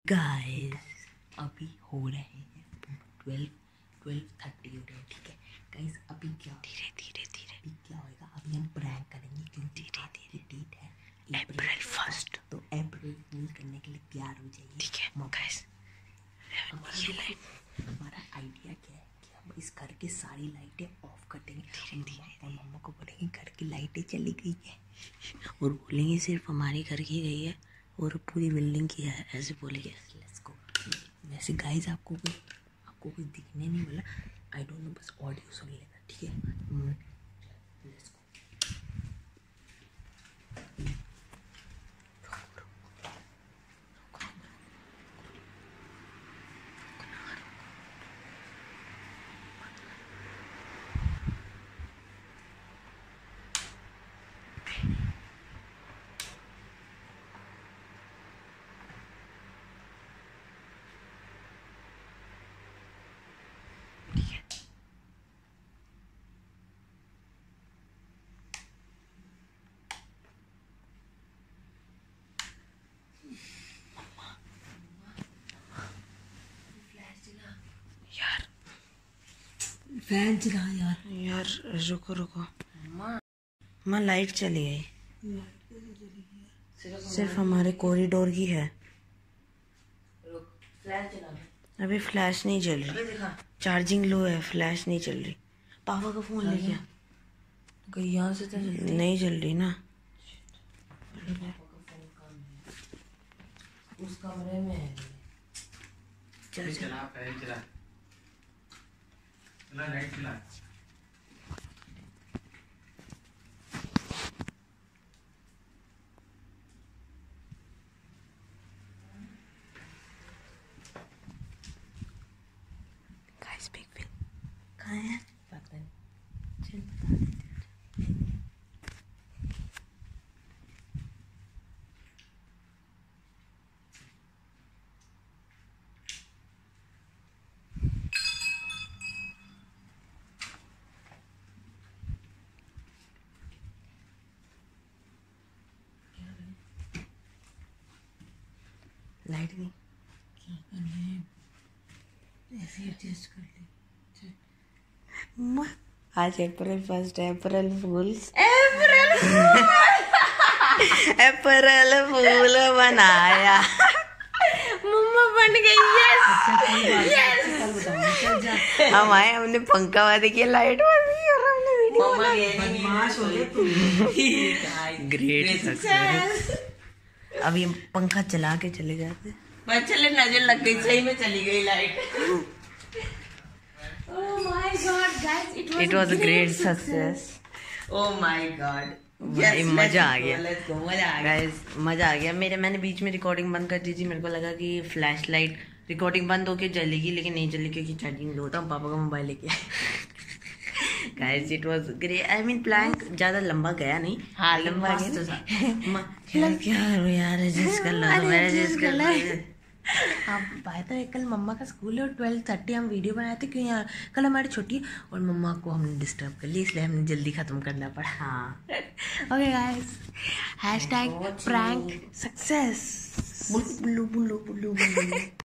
Guys अभी हो रहे हैं 12:30 हो रहे हैं, ठीक है गाइस। अभी क्या धीरे धीरे अभी क्या होगा, अभी हम प्रैंक करेंगे क्योंकि धीरे डेट है अप्रैल 1, तो अप्रैल फूल करने के लिए तैयार हो जाइए, ठीक है गाइस। हमारा आइडिया क्या है कि हम इस घर की सारी लाइटें ऑफ कर देंगे धीरे धीरे और मम्मा को बोलेंगे घर की लाइटें चली गई है और बोलेंगे सिर्फ हमारे घर की गई है और पूरी बिल्डिंग की है, ऐसे बोलेंगे। Let's go. वैसे गाइस आपको कुछ दिखने नहीं वाला, आई डोंट नो, बस ऑडियो सुन लेना, ठीक है। Let's go. फैन चला यार रुको माँ लाइट चली गई, सिर्फ हमारे कॉरिडोर की है। अभी फ्लैश नहीं चल रही, चार्जिंग लो है, फ्लैश नहीं चल रही। पापा का फोन ले गया, यहाँ से नहीं चल रही ना, उस कमरे में है। चला लाइट चला। गाइस बिग बिल कहाँ है पता नहीं, चल बता देते। लाइट नहीं, क्या करना ऐसे एडजस्ट कर ले। आज अप्रैल 1, अप्रैल फूल्स, अप्रैल फूल बनाया, मम्मा बन गई। यस हम आए, हमने पंखा बंद किया, लाइट बंद की और हमने वीडियो बनाई। Great success. अभी हम पंखा चला के चले जाते, चले नजर लग गई, सही में चली गई light. Oh my God, guys, it was a great success. Oh my God, yes, मजा आ गया गाइस, मजा आ गया। मैंने बीच में रिकॉर्डिंग बंद कर दी थी, मेरे को लगा कि फ्लैश लाइट रिकॉर्डिंग बंद होके जलेगी, लेकिन नहीं जली क्योंकि चार्जिंग लो था। पापा का मोबाइल लेके guys, it was great. I mean plank ज्यादा लंबा गया नहीं, हाँ लंबा गया। क्या यार एडजस्ट कर लो, मैं एडजस्ट कर लो। आप बाय द वे कल मम्मा का स्कूल है और 12:30 हम वीडियो बनाए थे क्यों यार, कल हमारी छुट्टी और मम्मा को हमने डिस्टर्ब कर लिया, इसलिए हमने जल्दी ख़त्म करना पड़ा। हाँ ओके गाइस, #प्रैंक सक्सेस।